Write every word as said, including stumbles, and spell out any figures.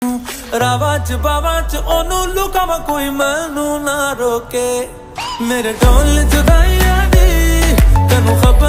रावा च बावा च ओनू लुकावा कोई मैनू ना रोके मेरे ढोल जुदाइयां दी तैनू खबर